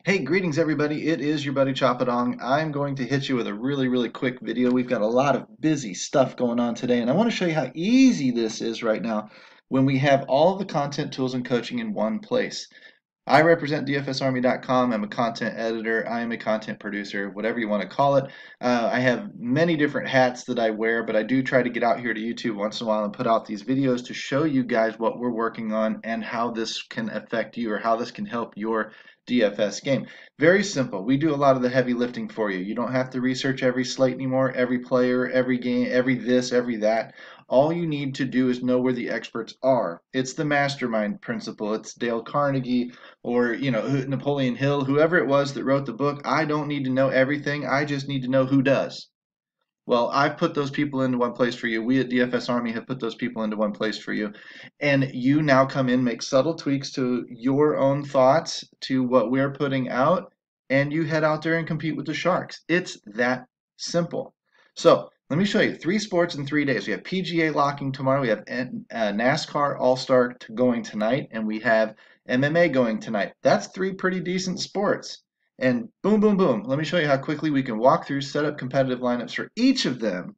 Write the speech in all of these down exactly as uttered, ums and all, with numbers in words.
Hey, greetings everybody. It is your buddy Choppadong. I'm going to hit you with a really, really quick video. We've got a lot of busy stuff going on today, and I want to show you how easy this is right now when we have all of the content, tools, and coaching in one place. I represent D F S Army dot com. I'm a content editor. I am a content producer, whatever you want to call it. Uh, I have many different hats that I wear, but I do try to get out here to YouTube once in a while and put out these videos to show you guys what we're working on and how this can affect you or how this can help your D F S game. Very simple. We do a lot of the heavy lifting for you. You don't have to research every slate anymore, every player, every game, every this, every that. All you need to do is know where the experts are. It's the mastermind principle. It's Dale Carnegie or, you know, Napoleon Hill, whoever it was that wrote the book. I don't need to know everything. I just need to know who does. Well, I've put those people into one place for you. We at D F S Army have put those people into one place for you. And you now come in, make subtle tweaks to your own thoughts, to what we're putting out, and you head out there and compete with the Sharks. It's that simple. So let me show you three sports in three days. We have P G A locking tomorrow. We have uh, NASCAR All-Star going tonight, and we have M M A going tonight. That's three pretty decent sports. And boom, boom, boom. Let me show you how quickly we can walk through, set up competitive lineups for each of them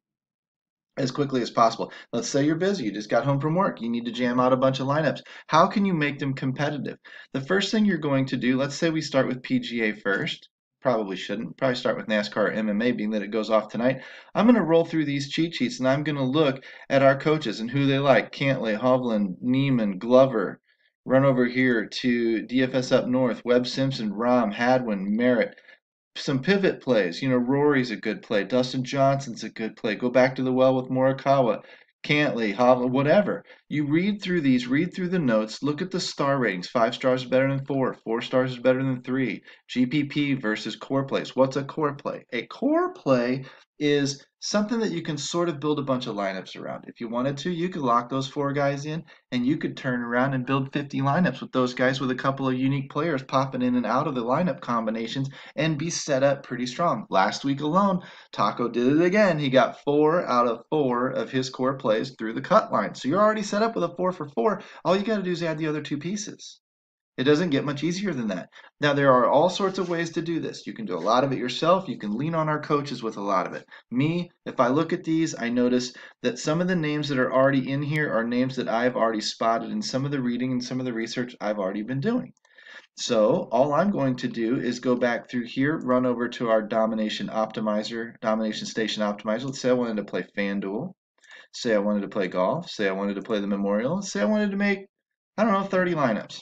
as quickly as possible. Let's say you're busy, you just got home from work, you need to jam out a bunch of lineups. How can you make them competitive? The first thing you're going to do, let's say we start with P G A first. Probably shouldn't. Probably start with NASCAR or M M A, being that it goes off tonight. I'm going to roll through these cheat sheets and I'm going to look at our coaches and who they like. Cantlay, Hovland, Neiman, Glover. Run over here to D F S Up North, Webb Simpson, Rahm, Hadwin, Merritt. Some pivot plays. You know, Rory's a good play. Dustin Johnson's a good play. Go back to the well with Morikawa, Cantlay, Hovland, whatever. You read through these, read through the notes, look at the star ratings. Five stars is better than four. Four stars is better than three. G P P versus core plays. What's a core play? A core play is something that you can sort of build a bunch of lineups around. If you wanted to, you could lock those four guys in and you could turn around and build fifty lineups with those guys with a couple of unique players popping in and out of the lineup combinations and be set up pretty strong. Last week alone, Taco did it again. He got four out of four of his core plays through the cut line. So you're already set up with a four for four. All you got to do is add the other two pieces. It doesn't get much easier than that. Now, there are all sorts of ways to do this. You can do a lot of it yourself. You can lean on our coaches with a lot of it. Me, if I look at these, I notice that some of the names that are already in here are names that I've already spotted in some of the reading and some of the research I've already been doing. So all I'm going to do is go back through here, run over to our domination optimizer, domination station optimizer. Let's say I wanted to play FanDuel. Say I wanted to play golf. Say I wanted to play the Memorial. Say I wanted to make, I don't know, thirty lineups.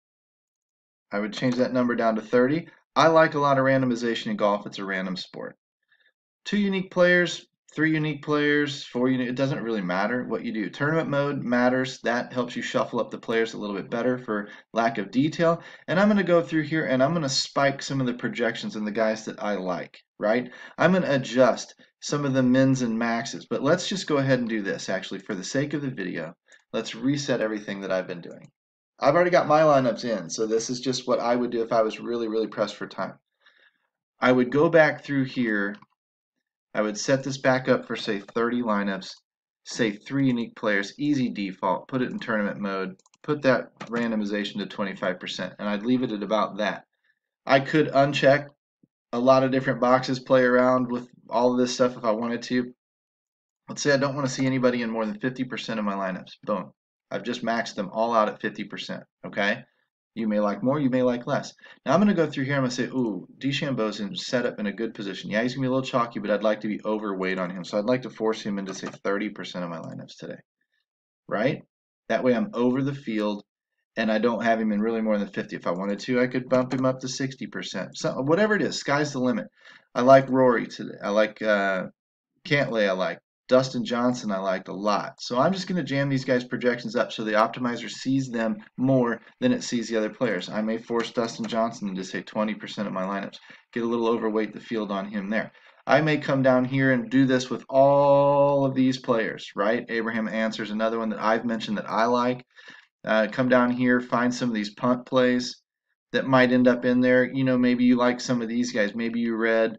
I would change that number down to thirty. I like a lot of randomization in golf. It's a random sport. Two unique players, three unique players, four unique, it doesn't really matter what you do. Tournament mode matters. That helps you shuffle up the players a little bit better for lack of detail. And I'm going to go through here and I'm going to spike some of the projections in the guys that I like, right? I'm going to adjust some of the mins and maxes, but let's just go ahead and do this actually for the sake of the video. Let's reset everything that I've been doing. I've already got my lineups in, so this is just what I would do if I was really, really pressed for time. I would go back through here. I would set this back up for, say, thirty lineups, say three unique players, easy default, put it in tournament mode, put that randomization to twenty-five percent, and I'd leave it at about that. I could uncheck a lot of different boxes, play around with all of this stuff if I wanted to. Let's say I don't want to see anybody in more than fifty percent of my lineups. Boom. I've just maxed them all out at fifty percent, okay? You may like more, you may like less. Now I'm going to go through here, I'm going to say, ooh, DeChambeau's in, set up in a good position. Yeah, he's going to be a little chalky, but I'd like to be overweight on him. So I'd like to force him into, say, thirty percent of my lineups today, right? That way I'm over the field and I don't have him in really more than fifty. If I wanted to, I could bump him up to sixty percent. So whatever it is, sky's the limit. I like Rory today. I like uh, Cantlay, I like. Dustin Johnson I liked a lot. So I'm just going to jam these guys' projections up so the optimizer sees them more than it sees the other players. I may force Dustin Johnson into, say, twenty percent of my lineups. Get a little overweight the field on him there. I may come down here and do this with all of these players, right? Abraham Answer's another one that I've mentioned that I like. Uh, come down here, find some of these punt plays that might end up in there. You know, maybe you like some of these guys. Maybe you read,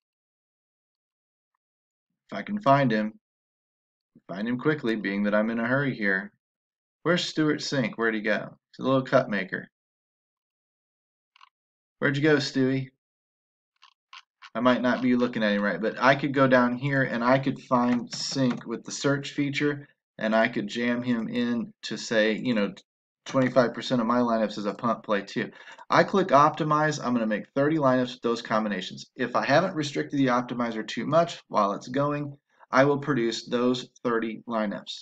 if I can find him, find him quickly, being that I'm in a hurry here. Where's Stuart Sink? Where'd he go? He's a little cut maker. Where'd you go, Stewie? I might not be looking at him right, but I could go down here and I could find sync with the search feature, and I could jam him in to say, you know, twenty-five percent of my lineups is a punt play too. I click optimize. I'm going to make thirty lineups with those combinations. If I haven't restricted the optimizer too much while it's going, I will produce those thirty lineups.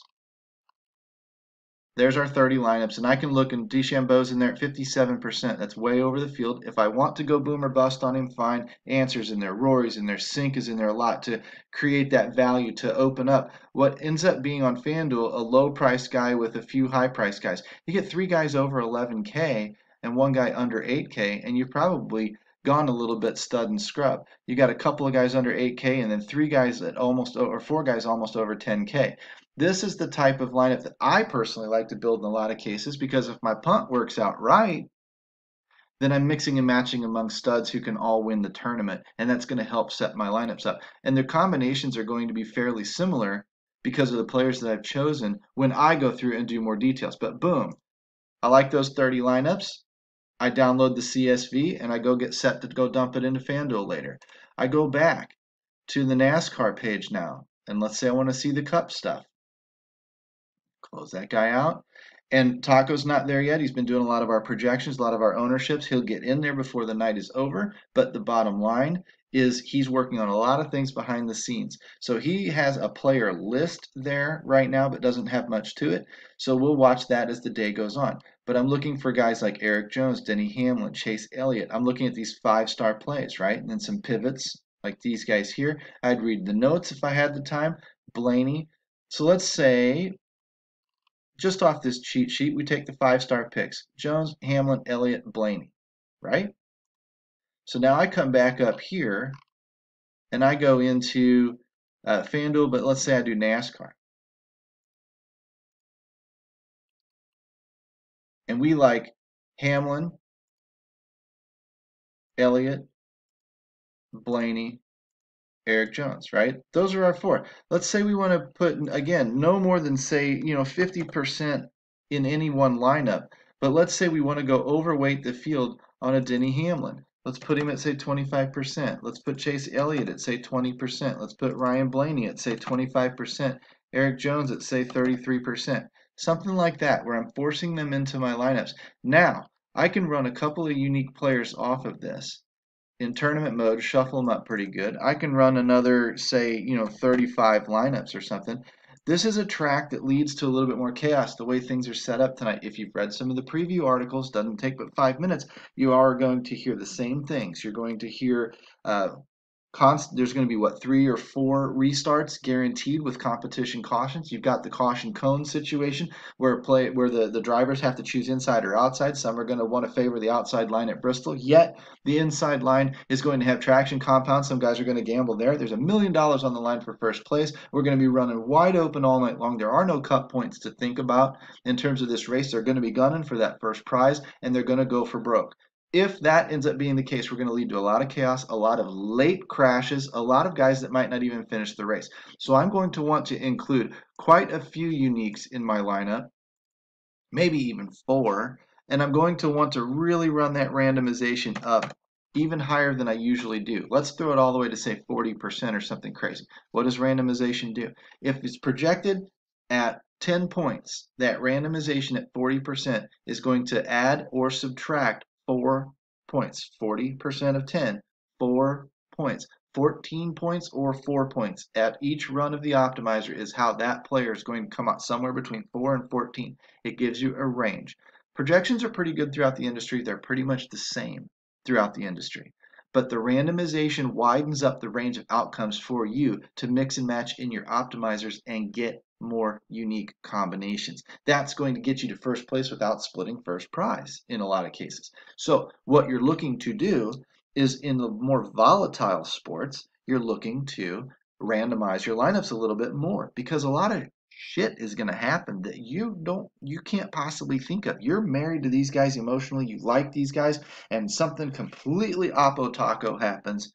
There's our thirty lineups, and I can look, and DeChambeau's in there at fifty-seven percent. That's way over the field. If I want to go boom or bust on him, fine. Answer's in there, Rory's in there, Sync is in there a lot to create that value, to open up what ends up being on FanDuel a low price guy with a few high price guys. You get three guys over eleven K and one guy under eight K, and you've probably gone a little bit stud and scrub. You got a couple of guys under eight K and then three guys at almost, or four guys almost over ten K. This is the type of lineup that I personally like to build in a lot of cases, because if my punt works out right, then I'm mixing and matching among studs who can all win the tournament, and that's going to help set my lineups up. And their combinations are going to be fairly similar because of the players that I've chosen when I go through and do more details. But boom, I like those thirty lineups. I download the C S V and I go get set to go dump it into FanDuel later. I go back to the NASCAR page now, and let's say I want to see the Cup stuff. Close that guy out. And Taco's not there yet. He's been doing a lot of our projections, a lot of our ownerships. He'll get in there before the night is over. But the bottom line is he's working on a lot of things behind the scenes. So he has a player list there right now, but doesn't have much to it. So we'll watch that as the day goes on. But I'm looking for guys like Erik Jones, Denny Hamlin, Chase Elliott. I'm looking at these five-star plays, right? And then some pivots like these guys here. I'd read the notes if I had the time. Blaney. So let's say, just off this cheat sheet, we take the five-star picks. Jones, Hamlin, Elliott, Blaney, right? So now I come back up here, and I go into uh, FanDuel, but let's say I do NASCAR. And we like Hamlin, Elliott, Blaney, Erik Jones, right? Those are our four. Let's say we want to put, again, no more than, say, you know, fifty percent in any one lineup. But let's say we want to go overweight the field on a Denny Hamlin. Let's put him at, say, twenty-five percent. Let's put Chase Elliott at, say, twenty percent. Let's put Ryan Blaney at, say, twenty-five percent. Erik Jones at, say, thirty-three percent. Something like that, where I'm forcing them into my lineups. Now, I can run a couple of unique players off of this in tournament mode, shuffle them up pretty good. I can run another, say, you know, thirty-five lineups or something. This is a track that leads to a little bit more chaos the way things are set up tonight. If you've read some of the preview articles, doesn't take but five minutes, you are going to hear the same things. You're going to hear uh, Const there's going to be, what, three or four restarts guaranteed with competition cautions. You've got the caution cone situation where play where the, the drivers have to choose inside or outside. Some are going to want to favor the outside line at Bristol, yet the inside line is going to have traction compounds. Some guys are going to gamble there. There's a million dollars on the line for first place. We're going to be running wide open all night long. There are no cup points to think about in terms of this race. They're going to be gunning for that first prize, and they're going to go for broke. If that ends up being the case, we're going to lead to a lot of chaos, a lot of late crashes, a lot of guys that might not even finish the race. So I'm going to want to include quite a few uniques in my lineup, maybe even four, and I'm going to want to really run that randomization up even higher than I usually do. Let's throw it all the way to, say, forty percent or something crazy. What does randomization do? If it's projected at ten points, that randomization at forty percent is going to add or subtract four points. forty percent of ten, four points. fourteen points or four points at each run of the optimizer is how that player is going to come out somewhere between four and fourteen. It gives you a range. Projections are pretty good throughout the industry. They're pretty much the same throughout the industry. But the randomization widens up the range of outcomes for you to mix and match in your optimizers and get more unique combinations. That's going to get you to first place without splitting first prize in a lot of cases. So what you're looking to do is, in the more volatile sports, you're looking to randomize your lineups a little bit more, because a lot of shit is going to happen that you don't you can't possibly think of. You're married to these guys emotionally, you like these guys, and something completely oppo taco happens.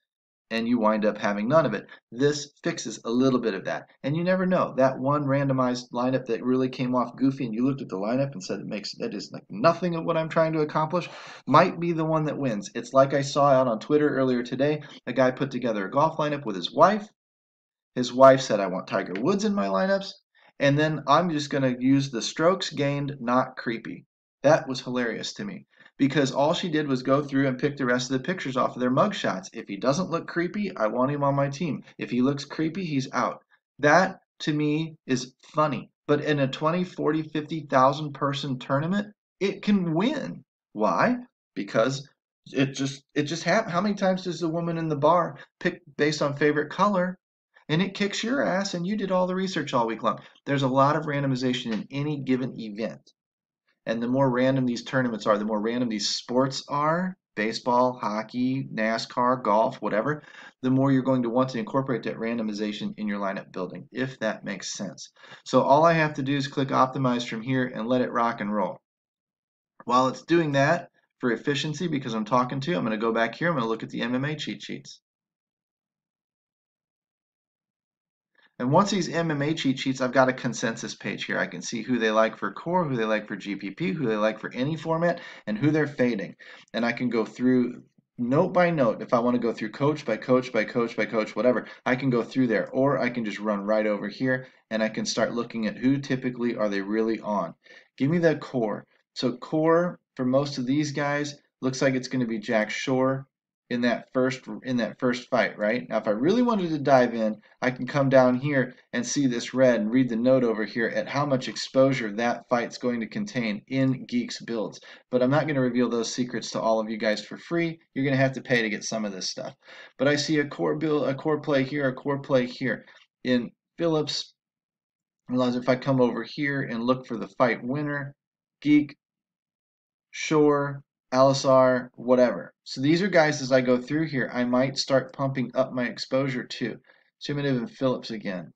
and you wind up having none of it. This fixes a little bit of that. And you never know. That one randomized lineup that really came off goofy and you looked at the lineup and said it makes that is like nothing of what I'm trying to accomplish might be the one that wins. It's like I saw out on Twitter earlier today. A guy put together a golf lineup with his wife. His wife said, I want Tiger Woods in my lineups. And then I'm just going to use the strokes gained, not creepy. That was hilarious to me because all she did was go through and pick the rest of the pictures off of their mug shots. If he doesn't look creepy, I want him on my team. If he looks creepy, he's out. That to me is funny. But in a twenty, forty, fifty thousand person tournament, it can win. Why? Because it just it just happens. How many times does the woman in the bar pick based on favorite color? And it kicks your ass, and you did all the research all week long. There's a lot of randomization in any given event. And the more random these tournaments are, the more random these sports are, baseball, hockey, NASCAR, golf, whatever, the more you're going to want to incorporate that randomization in your lineup building, if that makes sense. So all I have to do is click optimize from here and let it rock and roll. While it's doing that, for efficiency, because I'm talking to you, I'm going to go back here, I'm going to look at the M M A cheat sheets. And once these M M A cheat sheets, I've got a consensus page here. I can see who they like for core, who they like for G P P, who they like for any format, and who they're fading. And I can go through note by note. If I want to go through coach by coach by coach by coach, whatever, I can go through there. Or I can just run right over here and I can start looking at who typically are they really on. Give me that core. So core for most of these guys looks like it's going to be Jack Shore in that first in that first fight, right? Now if I really wanted to dive in, I can come down here and see this red and read the note over here at how much exposure that fight's going to contain in Geeks builds. But I'm not going to reveal those secrets to all of you guys for free. You're going to have to pay to get some of this stuff. But I see a core build, a core play here, a core play here. In Phillips, if I come over here and look for the fight winner, Geek, Shore, Alisar, whatever. So these are guys as I go through here, I might start pumping up my exposure to. Chimaev and Phillips again.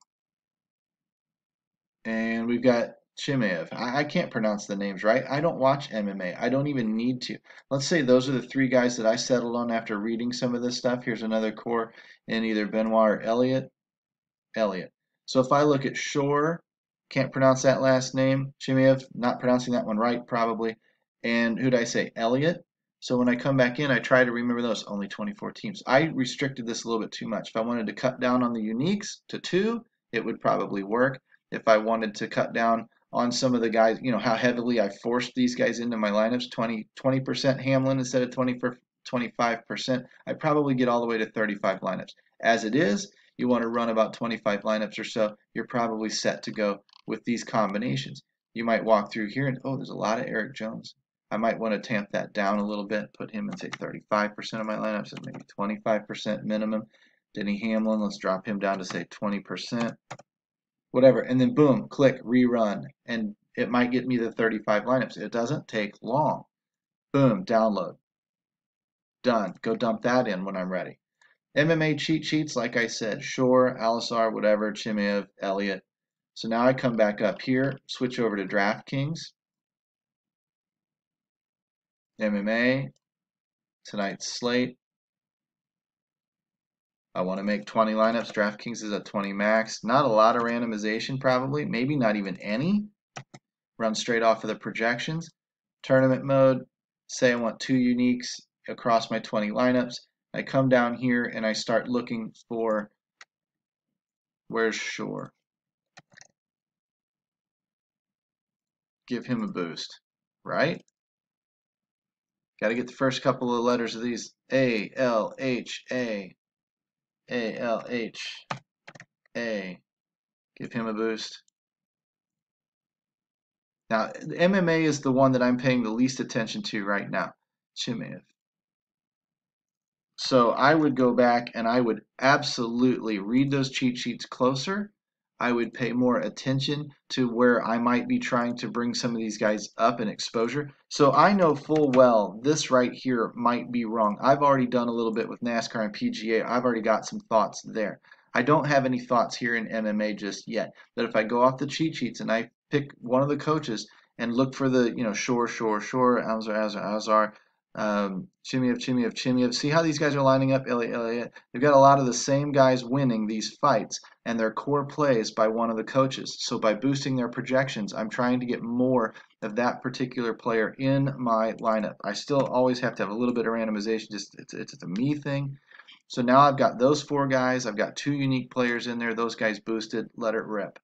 And we've got Chimaev. I, I can't pronounce the names right. I don't watch M M A. I don't even need to. Let's say those are the three guys that I settled on after reading some of this stuff. Here's another core in either Benoit or Elliott. Elliott. So if I look at Shore, can't pronounce that last name. Chimaev, not pronouncing that one right probably. And who did I say? Elliott. So when I come back in, I try to remember those. Only twenty-four teams. I restricted this a little bit too much. If I wanted to cut down on the uniques to two, it would probably work. If I wanted to cut down on some of the guys, you know, how heavily I forced these guys into my lineups, twenty percent Hamlin instead of twenty-five percent, I'd probably get all the way to thirty-five lineups. As it is, you want to run about twenty-five lineups or so, you're probably set to go with these combinations. You might walk through here and, oh, there's a lot of Eric Jones. I might want to tamp that down a little bit, put him in, say, thirty-five percent of my lineups, and maybe twenty-five percent minimum. Denny Hamlin, let's drop him down to, say, twenty percent. Whatever, and then boom, click, rerun, and it might get me the thirty-five lineups. It doesn't take long. Boom, download. Done. Go dump that in when I'm ready. M M A cheat sheets, like I said, Shore, Alisar, whatever, Chimaev, Elliott. So now I come back up here, switch over to DraftKings. M M A, tonight's slate. I want to make twenty lineups. DraftKings is at twenty max. Not a lot of randomization probably, maybe not even any. Run straight off of the projections. Tournament mode, say I want two uniques across my twenty lineups. I come down here and I start looking for, where's Shore? Give him a boost, right? Got to get the first couple of letters of these. A, L, H, A. A, L, H, A. Give him a boost. Now, M M A is the one that I'm paying the least attention to right now. Chimaev. So I would go back and I would absolutely read those cheat sheets closer. I would pay more attention to where I might be trying to bring some of these guys up in exposure. So I know full well this right here might be wrong. I've already done a little bit with NASCAR and P G A. I've already got some thoughts there. I don't have any thoughts here in M M A just yet. But if I go off the cheat sheets and I pick one of the coaches and look for the, you know, Shore, Shore, Shore, Alisar, Alisar, Alisar, Um, Chimiev, Chimiev, Chimiev. See how these guys are lining up? Elliott, Elliott. They've got a lot of the same guys winning these fights, and they're core plays by one of the coaches. So by boosting their projections, I'm trying to get more of that particular player in my lineup. I still always have to have a little bit of randomization. Just it's it's, it's a me thing. So now I've got those four guys. I've got two unique players in there. Those guys boosted. Let it rip.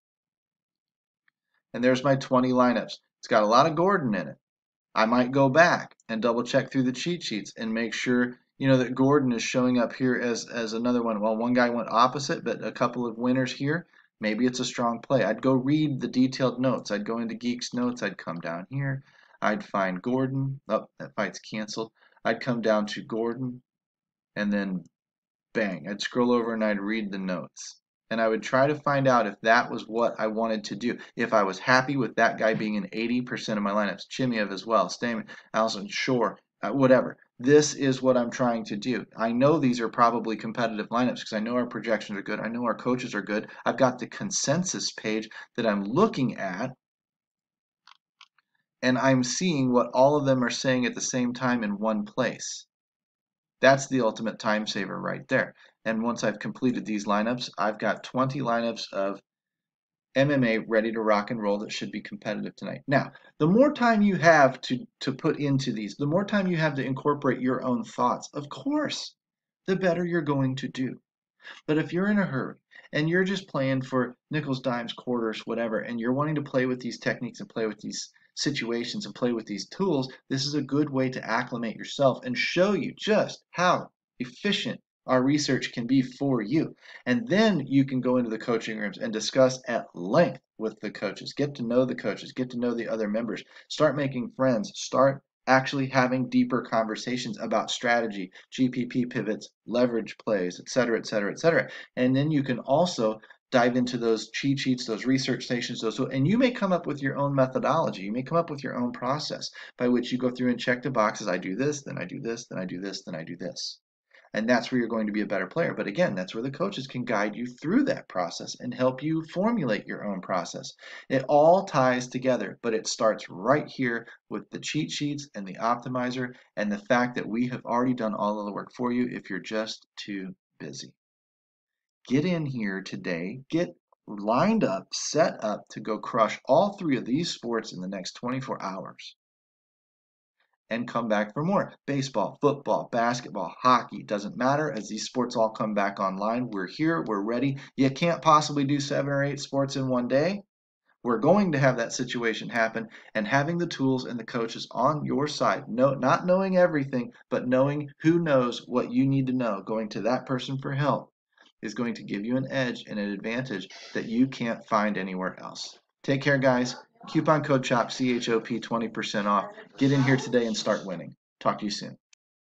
And there's my twenty lineups. It's got a lot of Gordon in it. I might go back and double check through the cheat sheets and make sure, you know, that Gordon is showing up here as, as another one. Well, one guy went opposite, but a couple of winners here. Maybe it's a strong play. I'd go read the detailed notes. I'd go into Geek's notes. I'd come down here. I'd find Gordon. Oh, that fight's canceled. I'd come down to Gordon, and then bang, I'd scroll over and I'd read the notes. And I would try to find out if that was what I wanted to do. If I was happy with that guy being in eighty percent of my lineups, Chimiev as well, Stamen, Allison, Shore, uh, whatever. This is what I'm trying to do. I know these are probably competitive lineups because I know our projections are good. I know our coaches are good. I've got the consensus page that I'm looking at, and I'm seeing what all of them are saying at the same time in one place. That's the ultimate time saver right there. And once I've completed these lineups, I've got twenty lineups of M M A ready to rock and roll that should be competitive tonight. Now, the more time you have to, to put into these, the more time you have to incorporate your own thoughts, of course, the better you're going to do. But if you're in a hurry and you're just playing for nickels, dimes, quarters, whatever, and you're wanting to play with these techniques and play with these situations and play with these tools, this is a good way to acclimate yourself and show you just how efficient our research can be for you. And then you can go into the coaching rooms and discuss at length with the coaches. Get to know the coaches, get to know the other members, start making friends, start actually having deeper conversations about strategy, G P P pivots, leverage plays, et cetera, et cetera, et cetera. And then you can also dive into those cheat sheets, those research stations, those, and you may come up with your own methodology. You may come up with your own process by which you go through and check the boxes. I do this, then I do this, then I do this, then I do this. And that's where you're going to be a better player. But again, that's where the coaches can guide you through that process and help you formulate your own process. It all ties together, but it starts right here with the cheat sheets and the optimizer and the fact that we have already done all of the work for you if you're just too busy. Get in here today, get lined up, set up to go crush all three of these sports in the next twenty-four hours. And come back for more. Baseball, football, basketball, hockey, doesn't matter as these sports all come back online. We're here, we're ready. You can't possibly do seven or eight sports in one day. We're going to have that situation happen, and having the tools and the coaches on your side, no, not knowing everything, but knowing who knows what you need to know, going to that person for help is going to give you an edge and an advantage that you can't find anywhere else. Take care, guys. Coupon code CHOP, C H O P, twenty percent off. Get in here today and start winning. Talk to you soon.